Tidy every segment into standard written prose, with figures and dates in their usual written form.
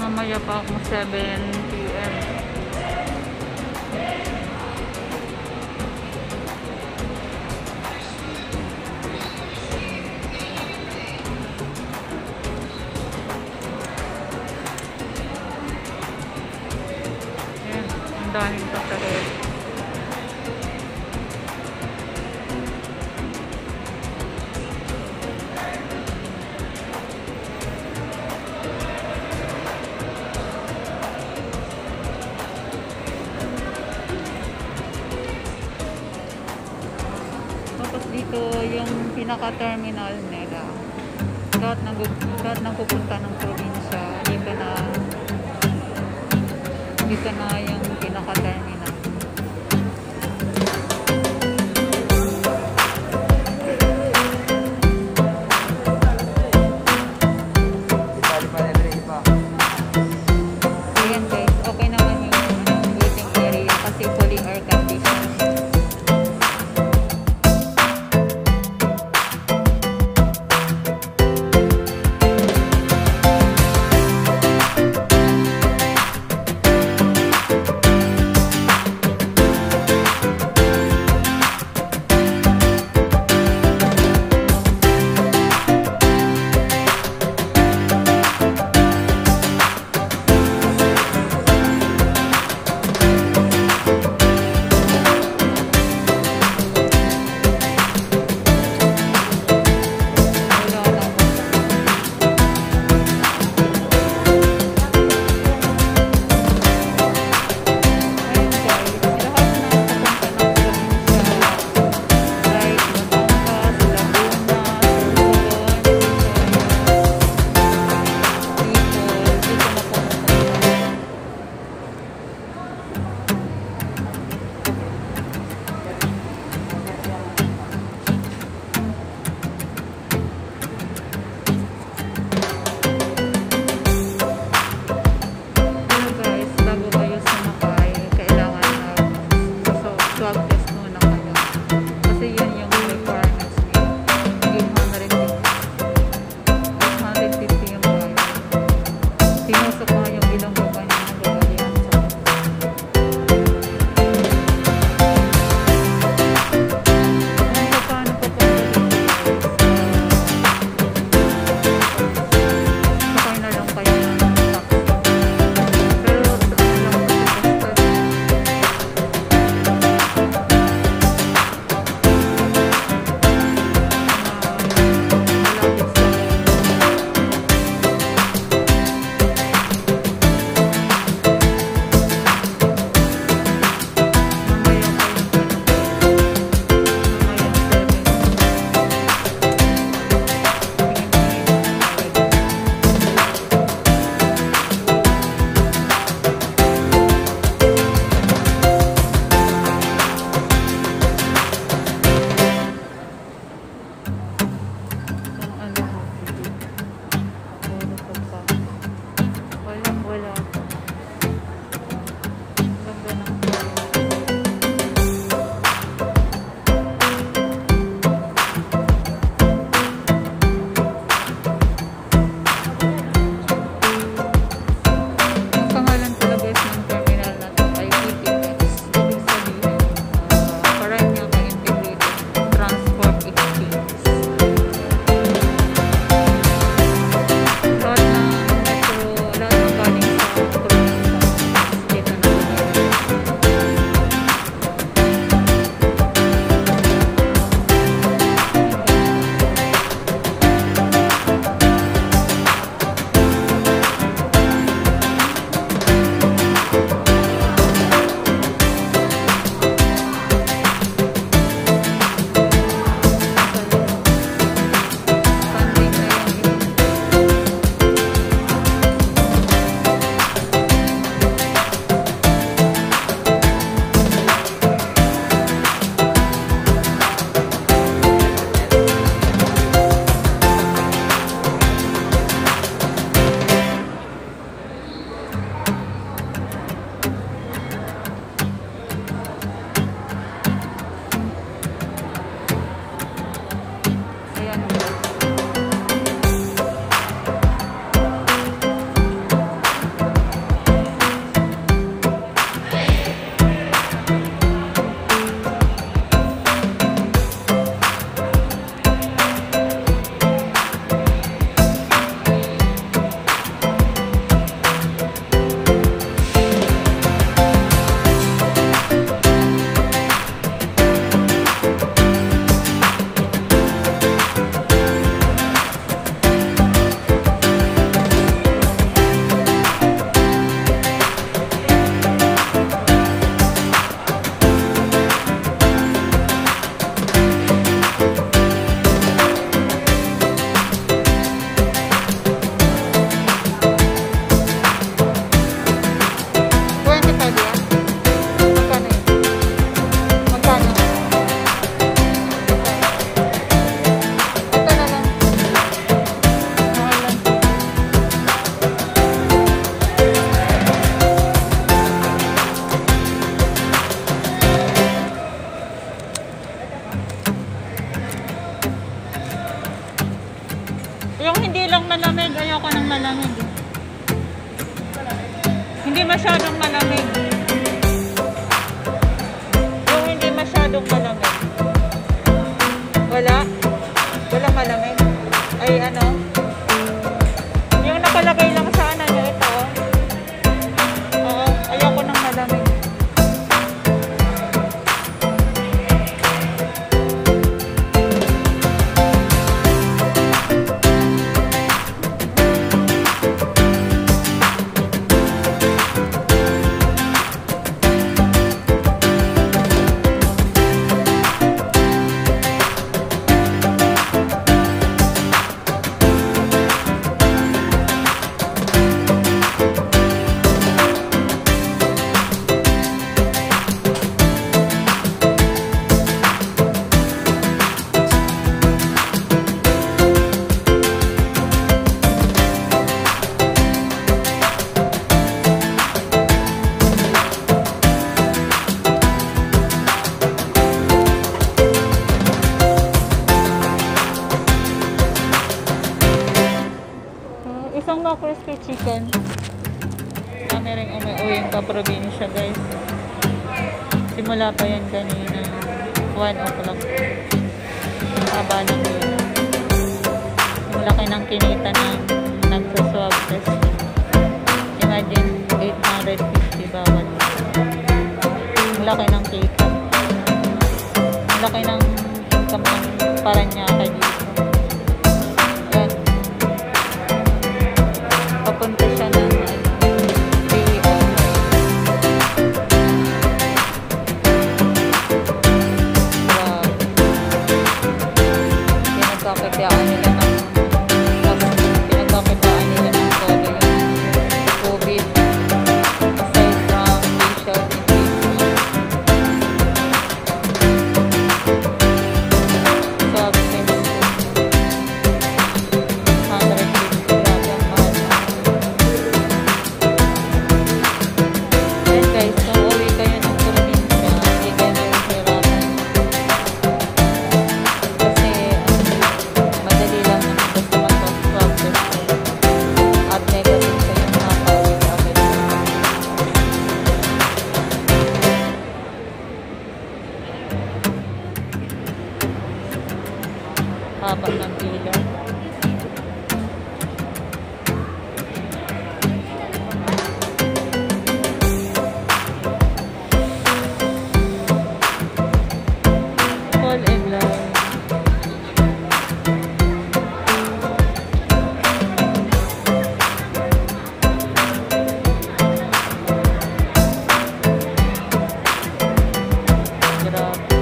mamaya pa akong 7 PM. Ayan, ang daming pasahero. Tapos dito yung pinaka-terminal nila. Lahat ng pupunta ng probinsya, dito na yung pinaka-terminal. Ayan guys, okay naman yung waiting area kasi fully air conditioned. Hindi masyadong malamig. Yung hindi masyadong malamig. Wala. Wala malamig. Ay ano. Yung nakalagay lang sa ano nyo ito. Oo. Ayoko ng malamig. Isang mga crispy chicken. Kami rin umuwi pa probinsya, guys. Simula pa yan kanina. 1 o'clock. Haba ng yun. Malaki ng kinita na nagsaswab test. Imagine, 850 bawat. Malaki ng kita. Malaki ng income ng Paranaque dito. Papunta siya ng pinagkakakitaan nila ng todo yung COVID aside from facial engagement. Swab test 150 grabe ang mahal. Then guys, kung uwi kayo ng probinsya, hindi kayo mahihirapan. Kasi madali lang naman basta mag-swab test at negative kayo, makakauwi ka agad. Haba ng pila. Fall in love. Grabe.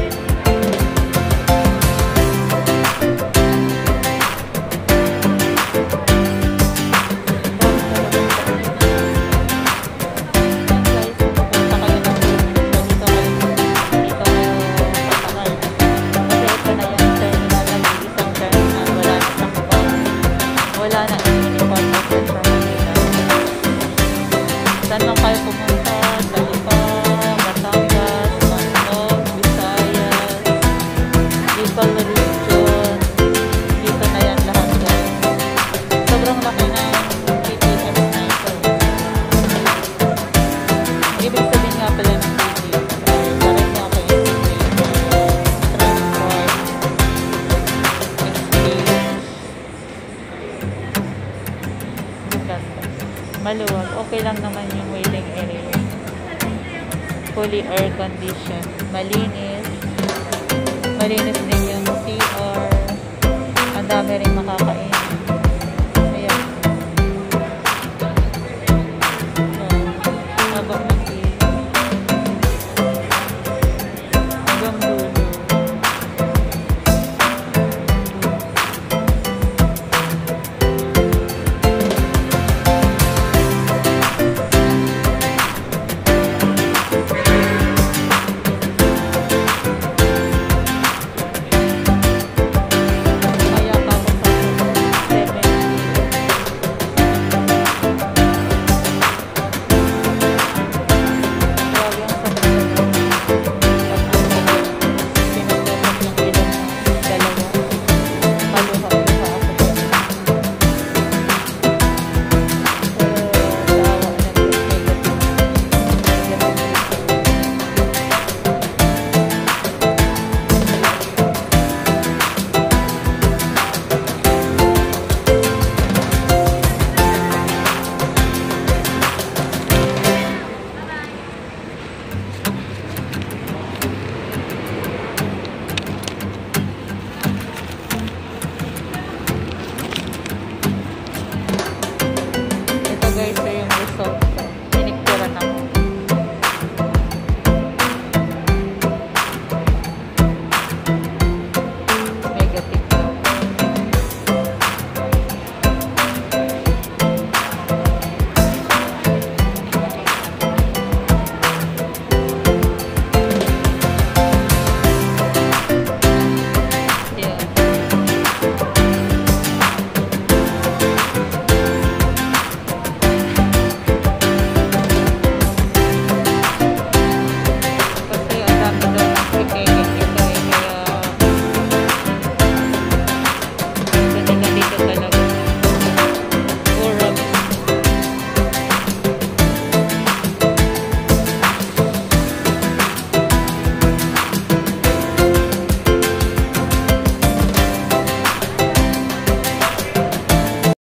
Wala na any part of the Manila. Saan lang kayo pumunta? Talipa, Batangas, Manok, Visayas, Bicol Region. Dito na yan lahat, guys. Sobrang laki na TTS na ito. Ibig sabihin nga pala ng TTS. Parang nga ako integrated transport, exchange. Maluwag. Okay lang naman yung waiting area. Fully air conditioned. Malinis. Malinis din yung CR. Ang dami rin makakain. Ayan. Habang mag-iis. Hanggang dulo. Maya pa ako sa Quezon.